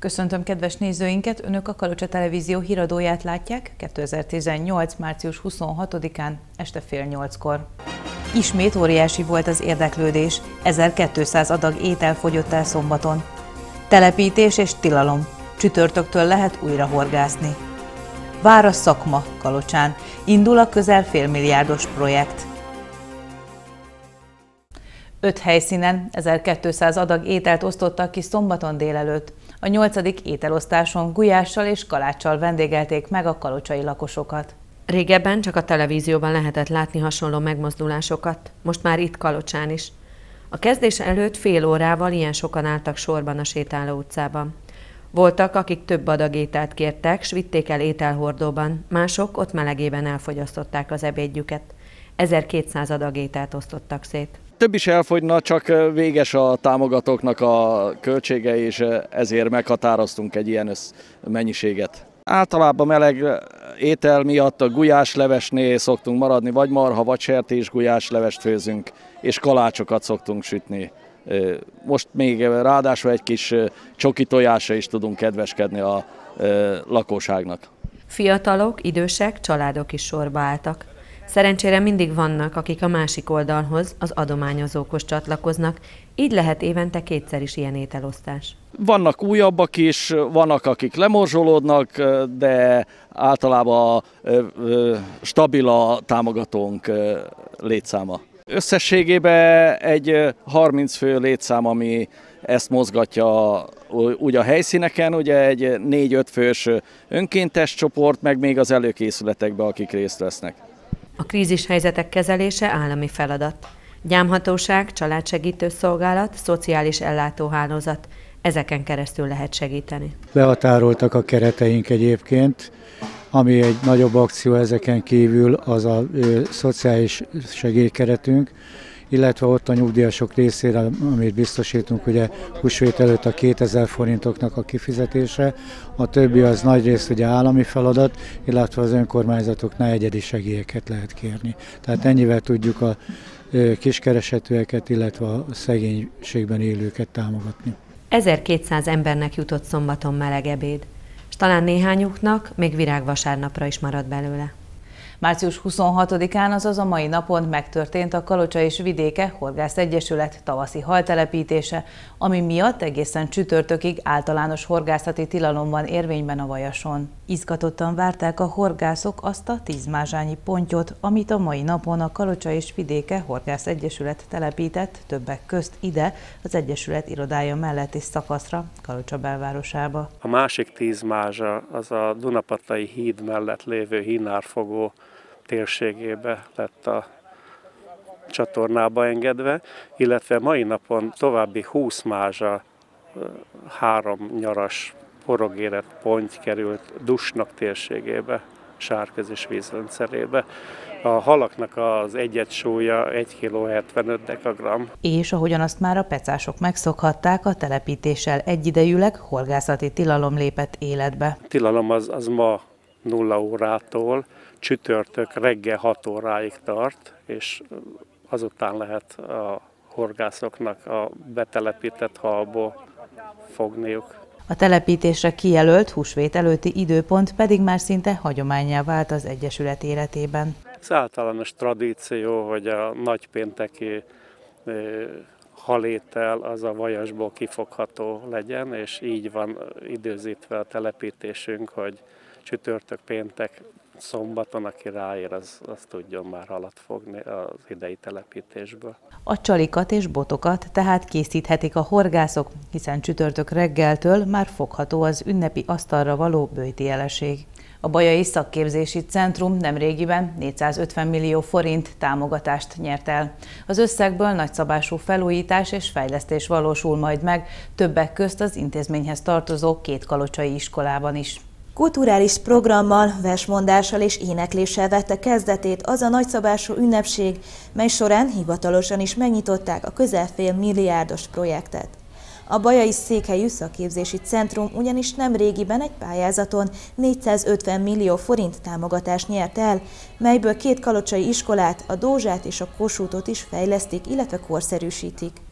Köszöntöm kedves nézőinket! Önök a Kalocsa Televízió híradóját látják 2018. március 26-án este fél 8-kor. Ismét óriási volt az érdeklődés, 1200 adag étel fogyott el szombaton. Telepítés és tilalom, csütörtöktől lehet újra horgászni. Vár a szakma Kalocsán, indul a közel félmilliárdos projekt. 5 helyszínen 1200 adag ételt osztottak ki szombaton délelőtt. A 8. ételosztáson gulyással és kaláccsal vendégelték meg a kalocsai lakosokat. Régebben csak a televízióban lehetett látni hasonló megmozdulásokat, most már itt Kalocsán is. A kezdés előtt fél órával ilyen sokan álltak sorban a sétáló utcában. Voltak, akik több adag ételt kértek, s vitték el ételhordóban, mások ott melegében elfogyasztották az ebédjüket. 1200 adag ételt osztottak szét. Több is elfogyna, csak véges a támogatóknak a költsége, és ezért meghatároztunk egy ilyen mennyiséget. Általában meleg étel miatt a gulyáslevesnél szoktunk maradni, vagy marha, vagy sertés gulyáslevest főzünk, és kalácsokat szoktunk sütni. Most még ráadásul egy kis csoki tojásra is tudunk kedveskedni a lakosságnak. Fiatalok, idősek, családok is sorba álltak. Szerencsére mindig vannak, akik a másik oldalhoz, az adományozókhoz csatlakoznak, így lehet évente kétszer is ilyen ételosztás. Vannak újabbak is, vannak, akik lemorzsolódnak, de általában stabil a támogatónk létszáma. Összességében egy 30 fő létszám, ami ezt mozgatja ugye a helyszíneken, ugye egy 4-5 fős önkéntes csoport, meg még az előkészületekben, akik részt vesznek. A krízishelyzetek kezelése állami feladat. Gyámhatóság, családsegítő szolgálat, szociális ellátóhálózat. Ezeken keresztül lehet segíteni. Behatároltak a kereteink egyébként, ami egy nagyobb akció ezeken kívül az a szociális segélykeretünk, illetve ott a nyugdíjasok részére, amit biztosítunk, ugye húsvét előtt a 2000 forintoknak a kifizetése, a többi az nagyrészt ugye állami feladat, illetve az önkormányzatoknál egyedi segélyeket lehet kérni. Tehát ennyivel tudjuk a kiskeresetűeket, illetve a szegénységben élőket támogatni. 1200 embernek jutott szombaton meleg ebéd, és talán néhányuknak még virágvasárnapra is marad belőle. Március 26-án, azaz a mai napon megtörtént a Kalocsa és Vidéke Horgász Egyesület tavaszi haltelepítése, ami miatt egészen csütörtökig általános horgászati tilalom van érvényben a Vajason. Izgatottan várták a horgászok azt a 10 mázsányi pontyot, amit a mai napon a Kalocsa és Vidéke Horgász Egyesület telepített, többek közt ide, az Egyesület irodája melletti szakaszra, Kalocsa belvárosába. A másik 10 mázsa az a Dunapatai híd mellett lévő hínárfogó térségébe lett a csatornába engedve, illetve mai napon további 20 mázsa 3 nyaras porogérett ponty került Dusnok térségébe, sárközis vízrendszerébe. A halaknak az egyed súlya 1 kg 75 dekagramm. És ahogyan azt már a pecások megszokhatták, a telepítéssel egyidejűleg horgászati tilalom lépett életbe. A tilalom az ma 0 órától csütörtök reggel 6 óráig tart, és azután lehet a horgászoknak a betelepített halból fogniuk. A telepítésre kijelölt húsvét előtti időpont pedig már szinte hagyománnyá vált az Egyesület életében. Ez általános tradíció, hogy a nagypénteki halétel az a Vajasból kifogható legyen, és így van időzítve a telepítésünk, hogy csütörtök, péntek, szombaton, aki ráér, az tudjon már halat fogni az idei telepítésből. A csalikat és botokat tehát készíthetik a horgászok, hiszen csütörtök reggeltől már fogható az ünnepi asztalra való böjti jeleség. A Bajai Szakképzési Centrum nemrégiben 450 millió forint támogatást nyert el. Az összegből nagyszabású felújítás és fejlesztés valósul majd meg, többek közt az intézményhez tartozó 2 kalocsai iskolában is. Kulturális programmal, versmondással és énekléssel vette kezdetét az a nagyszabású ünnepség, mely során hivatalosan is megnyitották a közel félmilliárdos projektet. A Bajai székhelyű szakképzési centrum ugyanis nemrégiben egy pályázaton 450 millió forint támogatást nyert el, melyből 2 kalocsai iskolát, a Dózsát és a Kossuthot is fejlesztik, illetve korszerűsítik.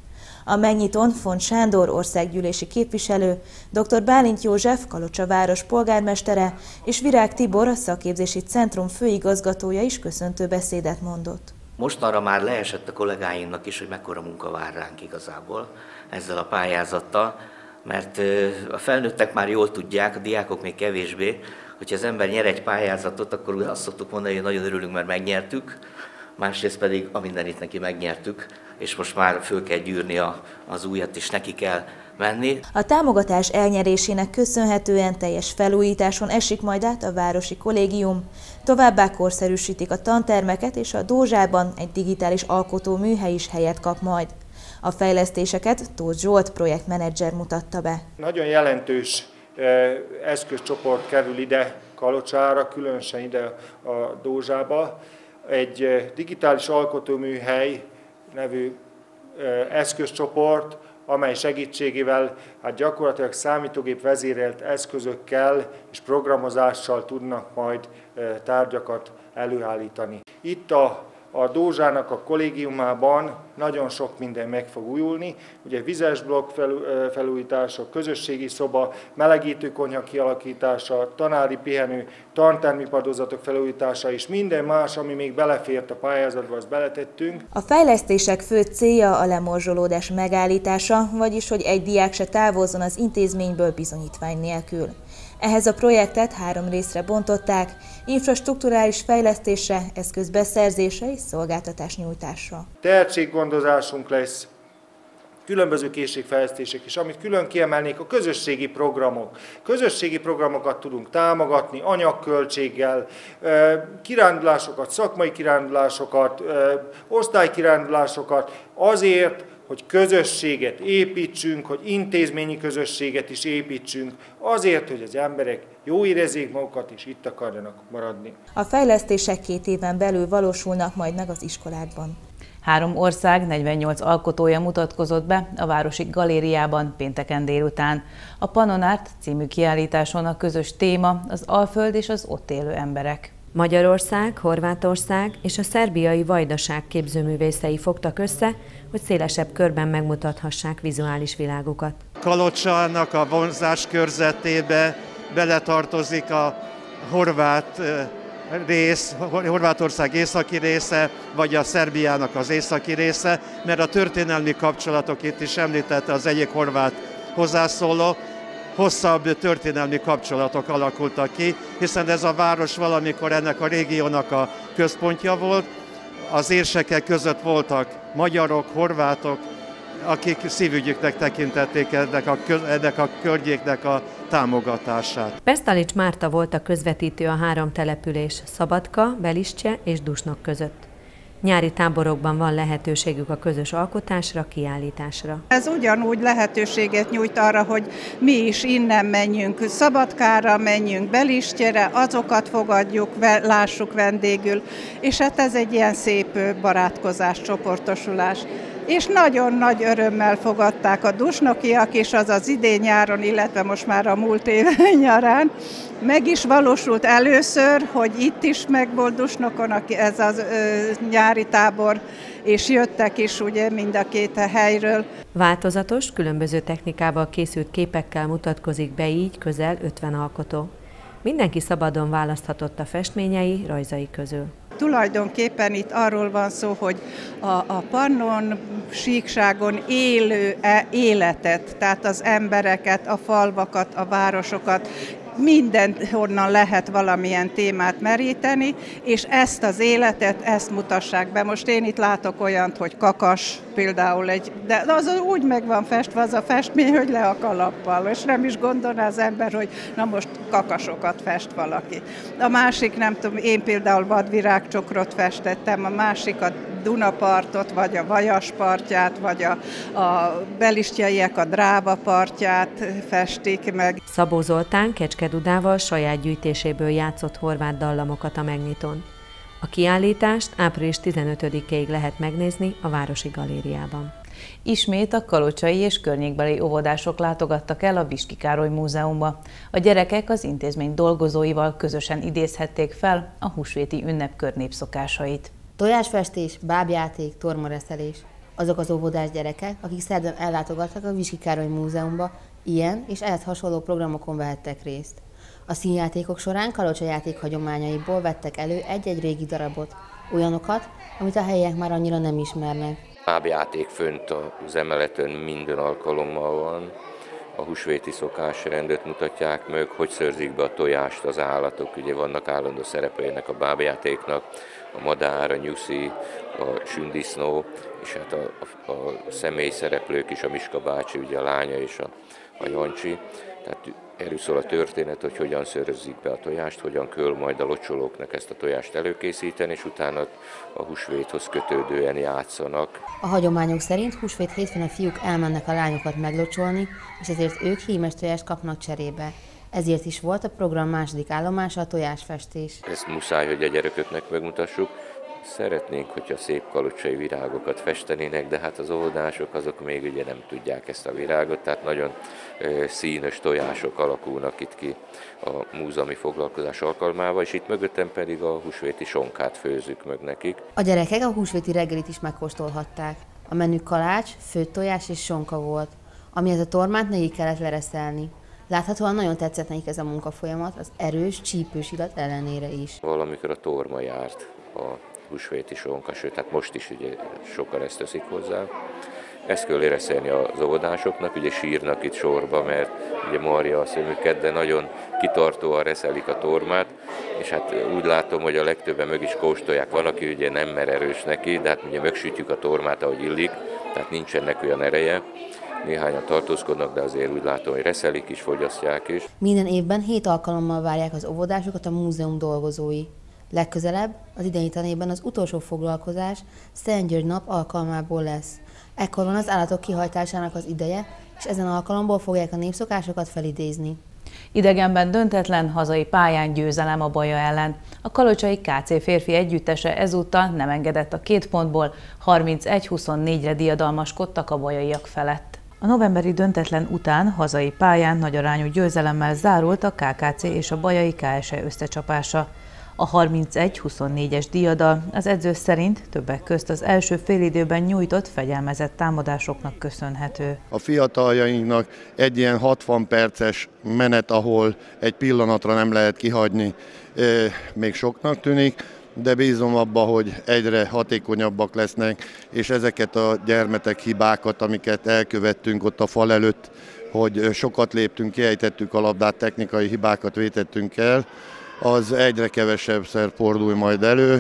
A megnyitón Font Sándor országgyűlési képviselő, dr. Bálint József, Kalocsa város polgármestere és Virág Tibor, a szakképzési centrum főigazgatója is köszöntő beszédet mondott. Mostanra már leesett a kollégáinknak is, hogy mekkora munka vár ránk igazából ezzel a pályázattal, mert a felnőttek már jól tudják, a diákok még kevésbé, hogyha az ember nyer egy pályázatot, akkor azt szoktuk mondani, hogy nagyon örülünk, mert megnyertük, másrészt pedig a mindenit neki megnyertük, és most már föl kell gyűrni az újat, és neki kell menni. A támogatás elnyerésének köszönhetően teljes felújításon esik majd át a városi kollégium. Továbbá korszerűsítik a tantermeket, és a Dózsában egy digitális alkotóműhely is helyet kap majd. A fejlesztéseket Tóth Zsolt projektmenedzser mutatta be. Nagyon jelentős eszközcsoport kerül ide Kalocsára, különösen ide a Dózsába. Egy digitális alkotóműhely nevű eszközcsoport, amely segítségével gyakorlatilag számítógép vezérelt eszközökkel és programozással tudnak majd tárgyakat előállítani. Itt a Dózsának a kollégiumában nagyon sok minden meg fog újulni, ugye vizes blokk felújítása, közösségi szoba, melegítő konyha kialakítása, tanári pihenő, tantermi padozatok felújítása és minden más, ami még belefért a pályázatba, azt beletettünk. A fejlesztések fő célja a lemorzsolódás megállítása, vagyis hogy egy diák se távozzon az intézményből bizonyítvány nélkül. Ehhez a projektet 3 részre bontották: infrastrukturális fejlesztésre, eszközbeszerzésre és szolgáltatásnyújtásra. Tehetséggondozásunk lesz, különböző készségfejlesztések is, amit külön kiemelnék, a közösségi programok. Közösségi programokat tudunk támogatni anyagköltséggel, kirándulásokat, szakmai kirándulásokat, osztálykirándulásokat azért, hogy közösséget építsünk, hogy intézményi közösséget is építsünk, azért, hogy az emberek jó érezzék magukat és itt akarjanak maradni. A fejlesztések 2 éven belül valósulnak majd meg az iskolákban. 3 ország 48 alkotója mutatkozott be a Városi Galériában pénteken délután. A Pannonart című kiállításon a közös téma az Alföld és az ott élő emberek. Magyarország, Horvátország és a szerbiai Vajdaság képzőművészei fogtak össze, hogy szélesebb körben megmutathassák vizuális világukat. Kalocsának a vonzás körzetébe beletartozik a horvát rész, Horvátország északi része, vagy a Szerbiának az északi része, mert a történelmi kapcsolatok, itt is említette az egyik horvát hozzászóló, hosszabb történelmi kapcsolatok alakultak ki, hiszen ez a város valamikor ennek a régiónak a központja volt. Az érsekek között voltak magyarok, horvátok, akik szívügyüknek tekintették ennek a környéknek a támogatását. Pesztalics Márta volt a közvetítő a 3 település, Szabadka, Belistye és Dusnok között. Nyári táborokban van lehetőségük a közös alkotásra, kiállításra. Ez ugyanúgy lehetőséget nyújt arra, hogy mi is innen menjünk Szabadkára, menjünk Belistyére, azokat fogadjuk, lássuk vendégül, és hát ez egy ilyen szép barátkozás, csoportosulás. És nagyon nagy örömmel fogadták a dusnokiak is, azaz idén nyáron, illetve most már a múlt év nyarán. Meg is valósult először, hogy itt is megvolt Dusnokon ez a nyári tábor, és jöttek is ugye mind a 2 helyről. Változatos, különböző technikával készült képekkel mutatkozik be így közel 50 alkotó. Mindenki szabadon választhatott a festményei, rajzai közül. Tulajdonképpen itt arról van szó, hogy a Pannon síkságon élő életet, tehát az embereket, a falvakat, a városokat, mindenhonnan lehet valamilyen témát meríteni, és ezt az életet, ezt mutassák be. Most én itt látok olyant, hogy kakas például, de az úgy meg van festve az a festmény, hogy le a kalappal, és nem is gondolná az ember, hogy na most kakasokat fest valaki. A másik, nem tudom, én például vadvirágcsokrot festettem, a másik a Dunapartot, vagy a Vajas partját, vagy a belistjaiek a Dráva partját festik meg. Szabó Zoltán Kecskedudával saját gyűjtéséből játszott horvát dallamokat a megnyitón. A kiállítást április 15-ig lehet megnézni a Városi Galériában. Ismét a kalocsai és környékbeli óvodások látogattak el a Viski Károly Múzeumba. A gyerekek az intézmény dolgozóival közösen idézhették fel a húsvéti ünnepkör népszokásait. Tojásfestés, bábjáték, tormareszelés. azok az óvodás gyerekek, akik szerdán ellátogattak a Viski Károly Múzeumba, ilyen és ehhez hasonló programokon vehettek részt. A színjátékok során Kalocsa játék hagyományaiból vettek elő egy-egy régi darabot, olyanokat, amit a helyiek már annyira nem ismernek. Bábjáték fönt az emeleten minden alkalommal van. A húsvéti szokásrendet mutatják meg, hogy szörzik be a tojást az állatok. Ugye vannak állandó szereplőinek a bábjátéknak, a madár, a nyuszi, a sündisznó, és hát a személy szereplők is, a Miska bácsi, ugye a lánya és a Jancsi. Tehát erről szól a történet, hogy hogyan szörzik be a tojást, hogyan kell majd a locsolóknak ezt a tojást előkészíteni, és utána a húsvéthoz kötődően játszanak. A hagyományok szerint húsvét hétfőn a fiúk elmennek a lányokat meglocsolni, és ezért ők hímes tojást kapnak cserébe. Ezért is volt a program második állomása a tojásfestés. Ezt muszáj, hogy a gyerekeknek megmutassuk. Szeretnénk, hogyha szép kalocsai virágokat festenének, de hát az óvodások azok még ugye nem tudják ezt a virágot, tehát nagyon színes tojások alakulnak itt ki a múzeumi foglalkozás alkalmával, és itt mögöttem pedig a húsvéti sonkát főzzük meg nekik. A gyerekek a húsvéti reggelit is megkóstolhatták. A menü kalács, főtt tojás és sonka volt, amihez a tormát nekik kellett lereszelni. Láthatóan nagyon tetszett nekik ez a munkafolyamat, az erős, csípős illat ellenére is. Valamikor a torma járt a húsvéti sonka, sőt, hát most is ugye sokan ezt teszik hozzá. Ezt kell érezni az óvodásoknak, ugye sírnak itt sorba, mert ugye marja a szemüket, de nagyon kitartóan reszelik a tormát, és hát úgy látom, hogy a legtöbben meg is kóstolják. Van, aki ugye nem mer erős neki, de hát ugye megsütjük a tormát, ahogy illik, tehát nincsenek olyan ereje. Néhányan tartózkodnak, de azért úgy látom, hogy reszelik is, fogyasztják is. Minden évben 7 alkalommal várják az óvodásokat a múzeum dolgozói. Legközelebb, az idei tanévben az utolsó foglalkozás Szent György nap alkalmából lesz. Ekkor van az állatok kihajtásának az ideje, és ezen alkalomból fogják a népszokásokat felidézni. Idegenben döntetlen, hazai pályán győzelem a Baja ellen. A kalocsai KC férfi együttese ezúttal nem engedett a 2 pontból, 31-24-re diadalmaskodtak a bajaiak felett. A novemberi döntetlen után hazai pályán nagyarányú győzelemmel zárult a KKC és a bajai KSE összecsapása. A 31-24-es diadal az edző szerint többek közt az első félidőben nyújtott fegyelmezett támadásoknak köszönhető. A fiataljainknak egy ilyen 60 perces menet, ahol egy pillanatra nem lehet kihagyni, még soknak tűnik, de bízom abba, hogy egyre hatékonyabbak lesznek, és ezeket a gyermetek hibákat, amiket elkövettünk ott a fal előtt, hogy sokat léptünk, kiejtettük a labdát, technikai hibákat vétettünk el, az egyre kevesebbszer fordul majd elő,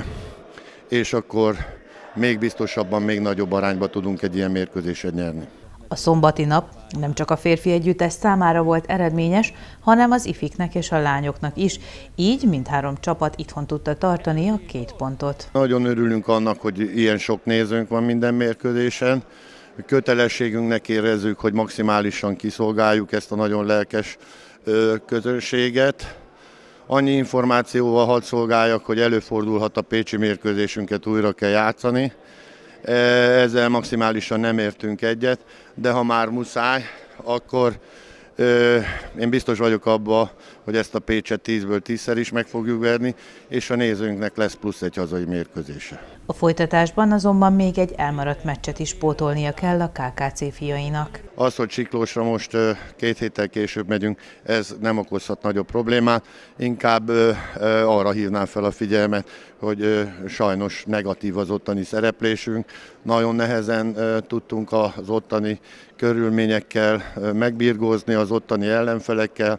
és akkor még biztosabban, még nagyobb arányba tudunk egy ilyen mérkőzésen nyerni. A szombati nap nem csak a férfi együttes számára volt eredményes, hanem az ifiknek és a lányoknak is, így mindhárom csapat itthon tudta tartani a 2 pontot. Nagyon örülünk annak, hogy ilyen sok nézőnk van minden mérkőzésen. Kötelességünknek érezzük, hogy maximálisan kiszolgáljuk ezt a nagyon lelkes közönséget. Annyi információval hadd szolgáljak, hogy előfordulhat a pécsi mérkőzésünket újra kell játszani. Ezzel maximálisan nem értünk egyet, de ha már muszáj, akkor én biztos vagyok abban, hogy ezt a Pécset 10-ből 10-szer is meg fogjuk verni, és a nézőnknek lesz plusz egy hazai mérkőzése. A folytatásban azonban még egy elmaradt meccset is pótolnia kell a KKC fiainak. Az, hogy Siklósra most 2 héttel később megyünk, ez nem okozhat nagyobb problémát. Inkább arra hívnám fel a figyelmet, hogy sajnos negatív az ottani szereplésünk. Nagyon nehezen tudtunk az ottani körülményekkel megbirgózni, az ottani ellenfelekkel.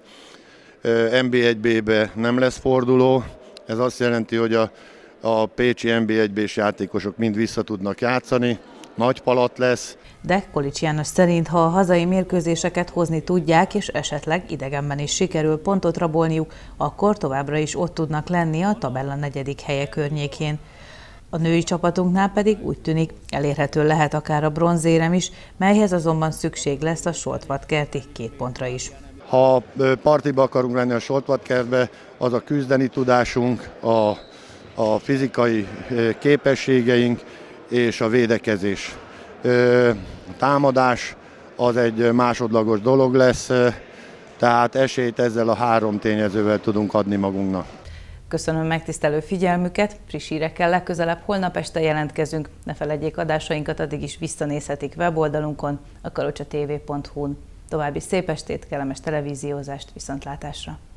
NB1B-be nem lesz forduló, ez azt jelenti, hogy a pécsi NB1B-s játékosok mind vissza tudnak játszani, nagy palat lesz. De Kolics János szerint, ha a hazai mérkőzéseket hozni tudják, és esetleg idegenben is sikerül pontot rabolniuk, akkor továbbra is ott tudnak lenni a tabella 4. helye környékén. A női csapatunknál pedig úgy tűnik, elérhető lehet akár a bronzérem is, melyhez azonban szükség lesz a Soltvatkerti 2 pontra is. Ha partiba akarunk lenni a Soltvatkertbe, az a küzdeni tudásunk, a fizikai képességeink és a védekezés. A támadás az egy másodlagos dolog lesz, tehát esélyt ezzel a 3 tényezővel tudunk adni magunknak. Köszönöm megtisztelő figyelmüket, friss hírekkel legközelebb holnap este jelentkezünk. Ne feledjék, adásainkat addig is visszanézhetik weboldalunkon, a kalocsatv.hu-n. További szép estét, kellemes televíziózást, viszontlátásra!